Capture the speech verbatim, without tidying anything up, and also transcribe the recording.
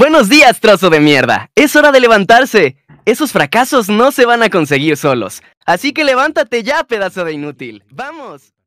Buenos días, trozo de mierda. Es hora de levantarse. Esos fracasos no se van a conseguir solos. Así que levántate ya, pedazo de inútil. ¡Vamos!